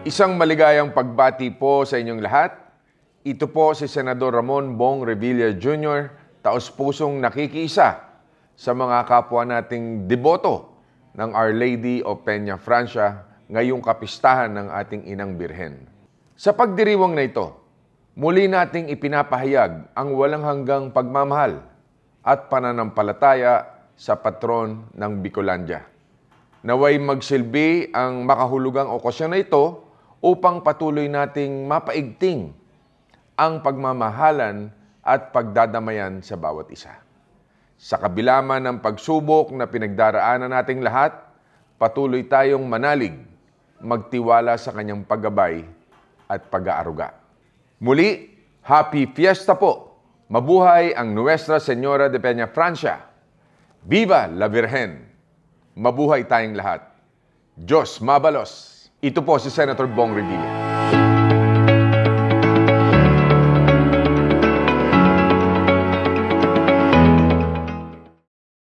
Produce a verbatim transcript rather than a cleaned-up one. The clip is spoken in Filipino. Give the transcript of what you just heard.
Isang maligayang pagbati po sa inyong lahat. Ito po si Senador Ramon Bong Revilla Junior, taos-pusong nakikiisa sa mga kapwa nating deboto ng Our Lady of Peña Francia ngayong kapistahan ng ating Inang Birhen. Sa pagdiriwang na ito, muli nating ipinapahayag ang walang hanggang pagmamahal at pananampalataya sa patron ng Bicolandia. Naway magsilbi ang makahulugang okasyon na ito upang patuloy nating mapaigting ang pagmamahalan at pagdadamayan sa bawat isa. Sa kabila man ng pagsubok na pinagdaraanan nating lahat, patuloy tayong manalig, magtiwala sa kanyang paggabay at pag-aaruga. Muli, Happy Fiesta po! Mabuhay ang Nuestra Señora de Peña Francia! Viva la Virgen! Mabuhay tayong lahat! Diyos mabalos! Ito po si Senator Bong Revilla.